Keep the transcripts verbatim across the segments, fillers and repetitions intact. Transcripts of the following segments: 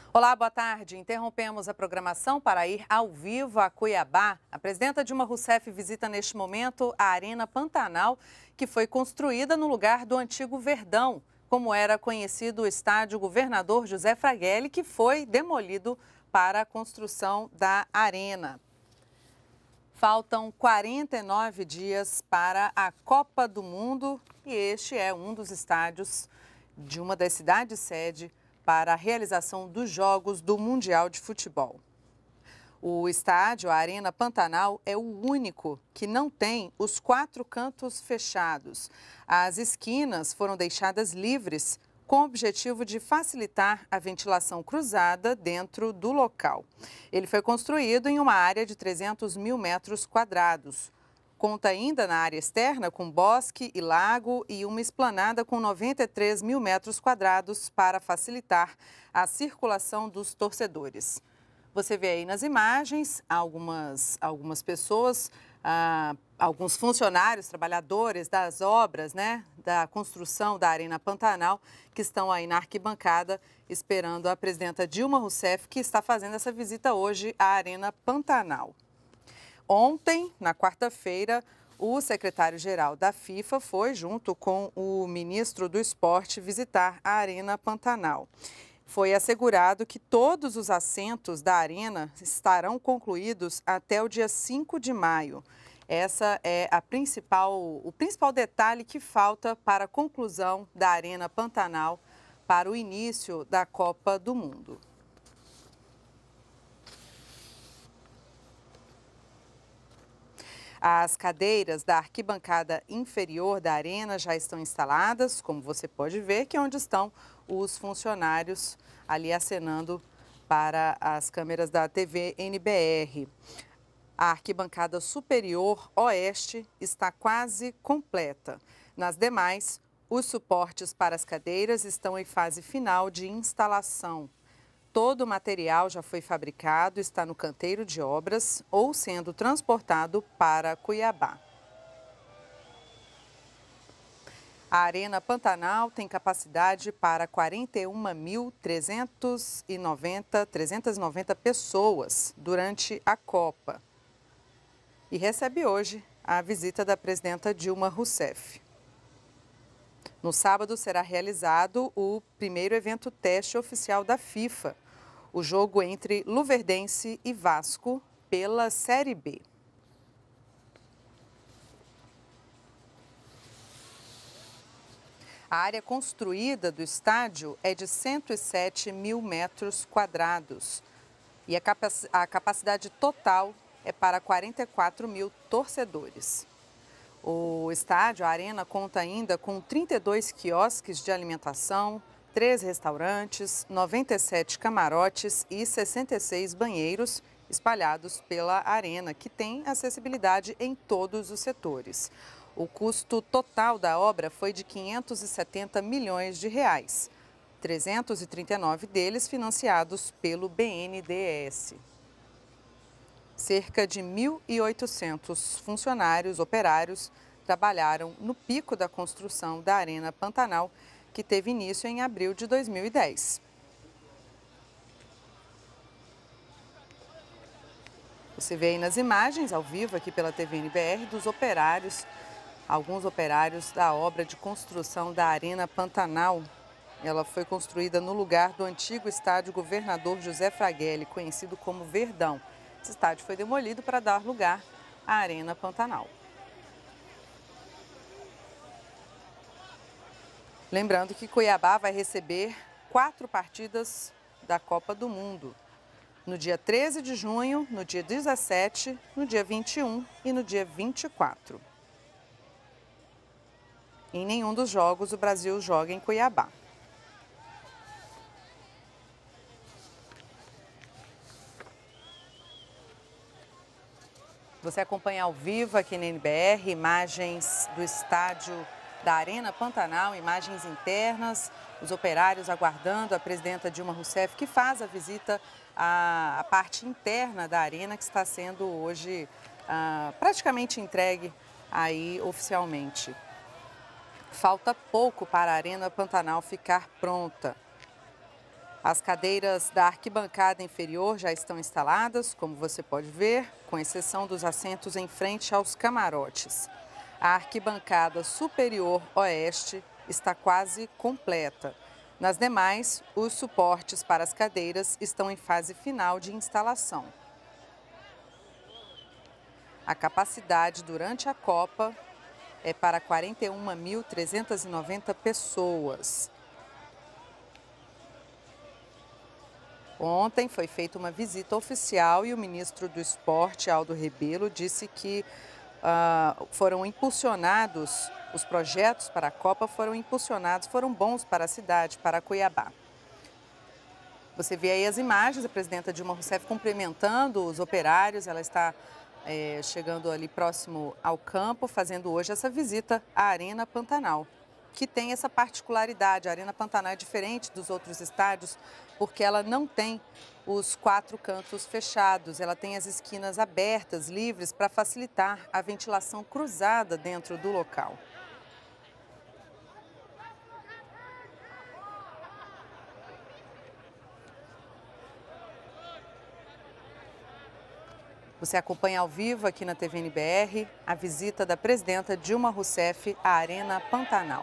Olá, boa tarde. Interrompemos a programação para ir ao vivo a Cuiabá. A presidenta Dilma Rousseff visita neste momento a Arena Pantanal, que foi construída no lugar do antigo Verdão, como era conhecido o estádio Governador José Fragelli, que foi demolido para a construção da arena. Faltam quarenta e nove dias para a Copa do Mundo e este é um dos estádios de uma das cidades-sede para a realização dos Jogos do Mundial de Futebol. O estádio, a Arena Pantanal, é o único que não tem os quatro cantos fechados. As esquinas foram deixadas livres com o objetivo de facilitar a ventilação cruzada dentro do local. Ele foi construído em uma área de trezentos mil metros quadrados. Conta ainda na área externa com bosque e lago e uma esplanada com noventa e três mil metros quadrados para facilitar a circulação dos torcedores. Você vê aí nas imagens algumas, algumas pessoas, ah, alguns funcionários, trabalhadores das obras, né, da construção da Arena Pantanal, que estão aí na arquibancada esperando a presidenta Dilma Rousseff, que está fazendo essa visita hoje à Arena Pantanal. Ontem, na quarta-feira, o secretário-geral da FIFA foi, junto com o ministro do Esporte, visitar a Arena Pantanal. Foi assegurado que todos os assentos da arena estarão concluídos até o dia cinco de maio. Essa é a principal, o principal detalhe que falta para a conclusão da Arena Pantanal para o início da Copa do Mundo. As cadeiras da arquibancada inferior da arena já estão instaladas, como você pode ver, que é onde estão os funcionários ali acenando para as câmeras da T V N B R. A arquibancada superior oeste está quase completa. Nas demais, os suportes para as cadeiras estão em fase final de instalação. Todo o material já foi fabricado, está no canteiro de obras ou sendo transportado para Cuiabá. A Arena Pantanal tem capacidade para quarenta e uma mil trezentas e noventa pessoas durante a Copa. E recebe hoje a visita da presidenta Dilma Rousseff. No sábado será realizado o primeiro evento teste oficial da FIFA, o jogo entre Luverdense e Vasco pela Série B. A área construída do estádio é de cento e sete mil metros quadrados e a, capac- a capacidade total é para quarenta e quatro mil torcedores. O estádio, a arena, conta ainda com trinta e dois quiosques de alimentação, três restaurantes, noventa e sete camarotes e sessenta e seis banheiros espalhados pela arena, que tem acessibilidade em todos os setores. O custo total da obra foi de quinhentos e setenta milhões de reais, trezentos e trinta e nove deles financiados pelo B N D E S. Cerca de mil e oitocentos funcionários operários trabalharam no pico da construção da Arena Pantanal, que teve início em abril de dois mil e dez. Você vê aí nas imagens, ao vivo, aqui pela T V N B R, dos operários, alguns operários da obra de construção da Arena Pantanal. Ela foi construída no lugar do antigo estádio Governador José Fragelli, conhecido como Verdão. Esse estádio foi demolido para dar lugar à Arena Pantanal. Lembrando que Cuiabá vai receber quatro partidas da Copa do Mundo. No dia treze de junho, no dia dezessete, no dia vinte e um e no dia vinte e quatro. Em nenhum dos jogos o Brasil joga em Cuiabá. Você acompanha ao vivo aqui na N B R imagens do estádio da Arena Pantanal, imagens internas, os operários aguardando a presidenta Dilma Rousseff, que faz a visita à, à parte interna da arena, que está sendo hoje ah, praticamente entregue aí oficialmente. Falta pouco para a Arena Pantanal ficar pronta. As cadeiras da arquibancada inferior já estão instaladas, como você pode ver, com exceção dos assentos em frente aos camarotes. A arquibancada superior oeste está quase completa. Nas demais, os suportes para as cadeiras estão em fase final de instalação. A capacidade durante a Copa é para quarenta e uma mil trezentas e noventa pessoas. Ontem foi feita uma visita oficial e o ministro do Esporte, Aldo Rebelo, disse que uh, foram impulsionados, os projetos para a Copa foram impulsionados, foram bons para a cidade, para Cuiabá. Você vê aí as imagens, a presidenta Dilma Rousseff cumprimentando os operários, ela está é, chegando ali próximo ao campo, fazendo hoje essa visita à Arena Pantanal, que tem essa particularidade. A Arena Pantanal é diferente dos outros estádios, porque ela não tem os quatro cantos fechados, ela tem as esquinas abertas, livres, para facilitar a ventilação cruzada dentro do local. Você acompanha ao vivo aqui na T V N B R a visita da presidenta Dilma Rousseff à Arena Pantanal.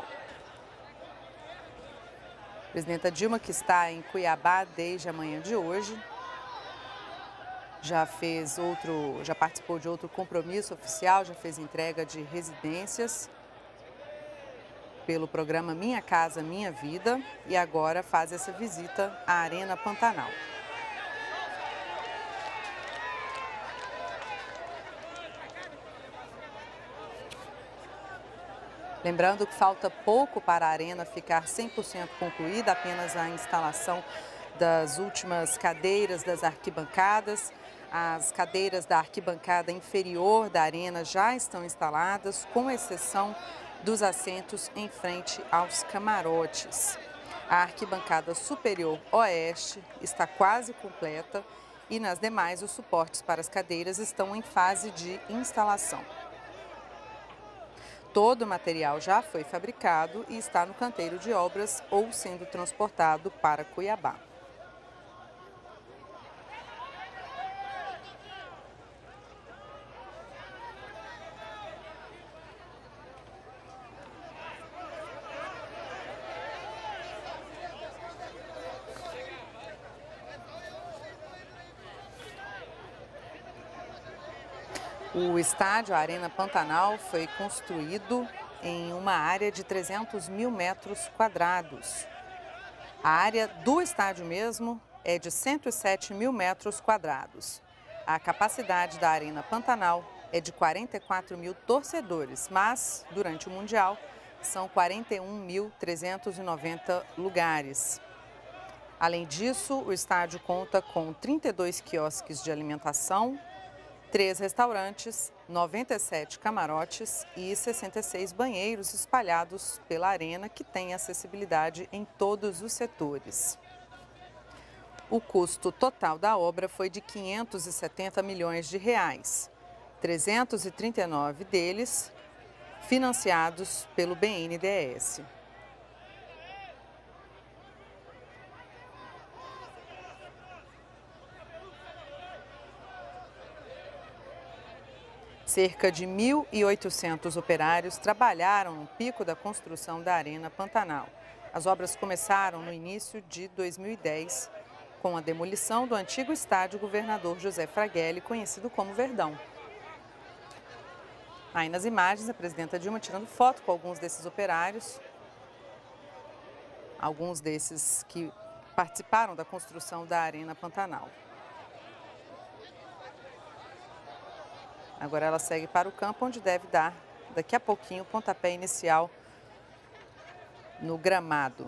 A presidenta Dilma, que está em Cuiabá desde a manhã de hoje, já fez outro, já participou de outro compromisso oficial, já fez entrega de residências pelo programa Minha Casa Minha Vida e agora faz essa visita à Arena Pantanal. Lembrando que falta pouco para a arena ficar cem por cento concluída, apenas a instalação das últimas cadeiras das arquibancadas. As cadeiras da arquibancada inferior da arena já estão instaladas, com exceção dos assentos em frente aos camarotes. A arquibancada superior oeste está quase completa e nas demais os suportes para as cadeiras estão em fase de instalação. Todo o material já foi fabricado e está no canteiro de obras ou sendo transportado para Cuiabá. O estádio Arena Pantanal foi construído em uma área de trezentos mil metros quadrados. A área do estádio mesmo é de cento e sete mil metros quadrados. A capacidade da Arena Pantanal é de quarenta e quatro mil torcedores, mas durante o Mundial são quarenta e um mil trezentos e noventa lugares. Além disso, o estádio conta com trinta e dois quiosques de alimentação, três restaurantes, noventa e sete camarotes e sessenta e seis banheiros espalhados pela arena, que tem acessibilidade em todos os setores. O custo total da obra foi de quinhentos e setenta milhões de reais, trezentos e trinta e nove deles financiados pelo B N D E S. Cerca de mil e oitocentos operários trabalharam no pico da construção da Arena Pantanal. As obras começaram no início de dois mil e dez, com a demolição do antigo estádio Governador José Fragelli, conhecido como Verdão. Aí nas imagens, a presidenta Dilma tirando foto com alguns desses operários, alguns desses que participaram da construção da Arena Pantanal. Agora ela segue para o campo, onde deve dar, daqui a pouquinho, o pontapé inicial no gramado.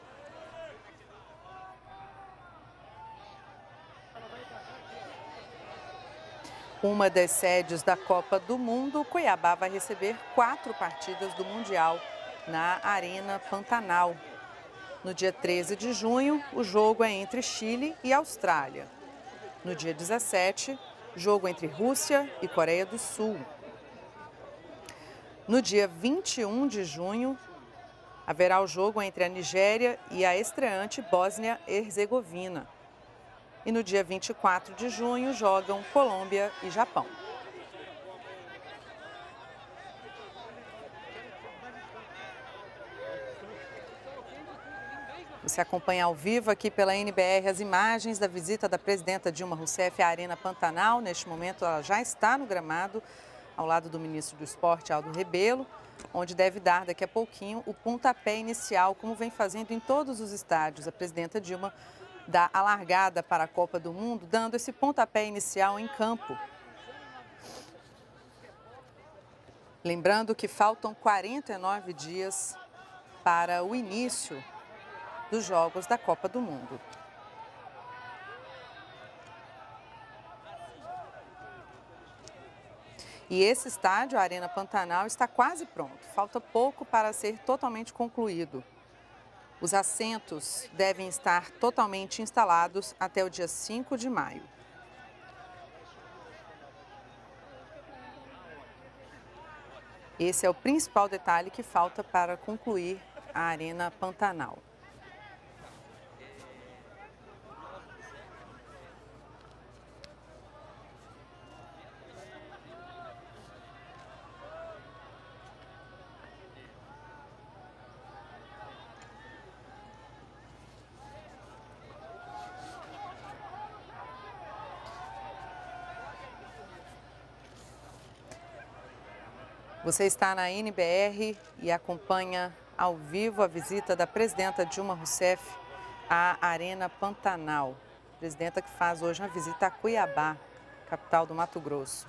Uma das sedes da Copa do Mundo, Cuiabá vai receber quatro partidas do Mundial na Arena Pantanal. No dia treze de junho, o jogo é entre Chile e Austrália. No dia dezessete, jogo entre Rússia e Coreia do Sul. No dia vinte e um de junho, Haverá o jogo entre a Nigéria e a estreante Bósnia-Herzegovina. E no dia vinte e quatro de junho jogam Colômbia e Japão. Você acompanha ao vivo aqui pela N B R as imagens da visita da presidenta Dilma Rousseff à Arena Pantanal. Neste momento, ela já está no gramado, ao lado do ministro do Esporte, Aldo Rebelo, onde deve dar daqui a pouquinho o pontapé inicial, como vem fazendo em todos os estádios. A presidenta Dilma dá a largada para a Copa do Mundo, dando esse pontapé inicial em campo. Lembrando que faltam quarenta e nove dias para o início dos Jogos da Copa do Mundo. E esse estádio, a Arena Pantanal, está quase pronto. Falta pouco para ser totalmente concluído. Os assentos devem estar totalmente instalados até o dia cinco de maio. Esse é o principal detalhe que falta para concluir a Arena Pantanal. Você está na N B R e acompanha ao vivo a visita da presidenta Dilma Rousseff à Arena Pantanal. Presidenta que faz hoje uma visita a Cuiabá, capital do Mato Grosso.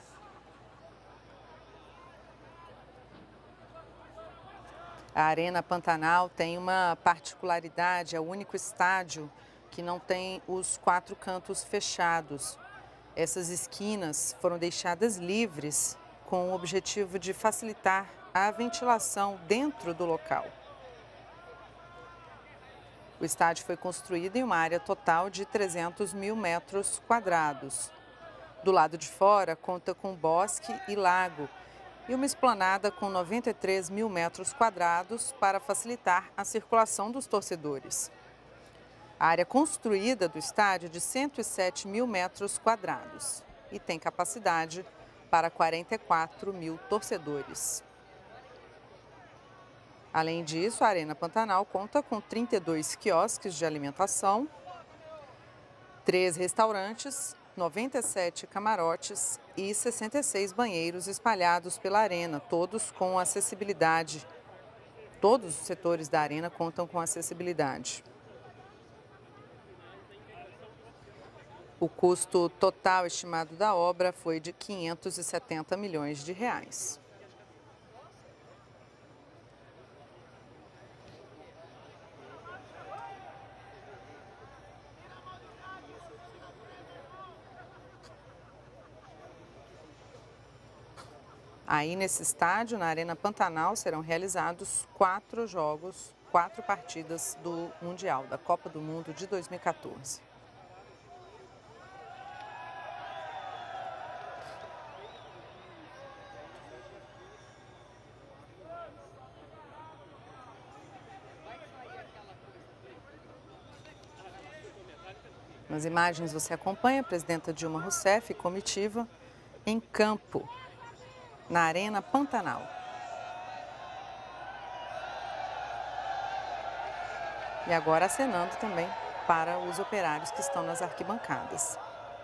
A Arena Pantanal tem uma particularidade, é o único estádio que não tem os quatro cantos fechados. Essas esquinas foram deixadas livres com o objetivo de facilitar a ventilação dentro do local. O estádio foi construído em uma área total de trezentos mil metros quadrados. Do lado de fora, conta com bosque e lago e uma esplanada com noventa e três mil metros quadrados para facilitar a circulação dos torcedores. A área construída do estádio é de cento e sete mil metros quadrados e tem capacidade para quarenta e quatro mil torcedores. Além disso, a Arena Pantanal conta com trinta e dois quiosques de alimentação, três restaurantes, noventa e sete camarotes e sessenta e seis banheiros espalhados pela arena, todos com acessibilidade. Todos os setores da arena contam com acessibilidade. O custo total estimado da obra foi de quinhentos e setenta milhões de reais. Aí nesse estádio, na Arena Pantanal, serão realizados quatro jogos, quatro partidas do Mundial, da Copa do Mundo de dois mil e quatorze. Nas imagens você acompanha a presidenta Dilma Rousseff e comitiva em campo, na Arena Pantanal. E agora acenando também para os operários que estão nas arquibancadas.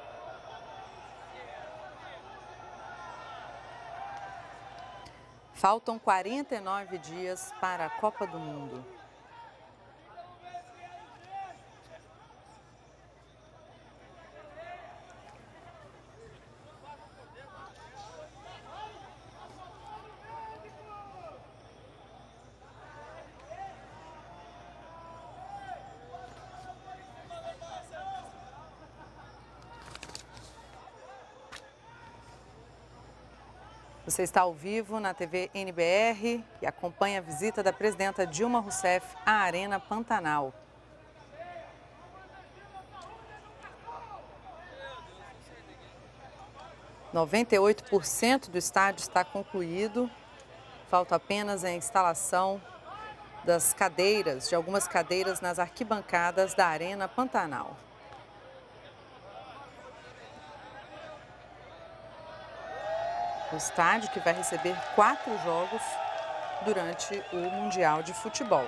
Faltam quarenta e nove dias para a Copa do Mundo. Você está ao vivo na T V N B R e acompanha a visita da presidenta Dilma Rousseff à Arena Pantanal. noventa e oito por cento do estádio está concluído. Falta apenas a instalação das cadeiras, de algumas cadeiras nas arquibancadas da Arena Pantanal. O estádio que vai receber quatro jogos durante o Mundial de Futebol.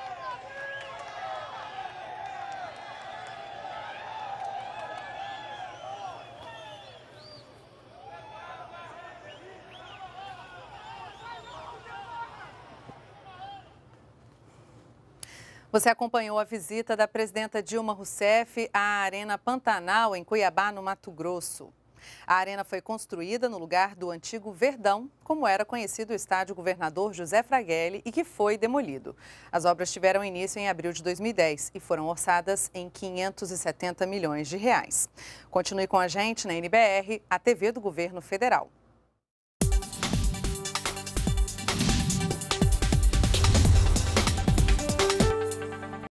Você acompanhou a visita da presidenta Dilma Rousseff à Arena Pantanal, em Cuiabá, no Mato Grosso. A arena foi construída no lugar do antigo Verdão, como era conhecido o estádio Governador José Fragelli, e que foi demolido. As obras tiveram início em abril de dois mil e dez e foram orçadas em quinhentos e setenta milhões de reais. Continue com a gente na N B R, a T V do Governo Federal.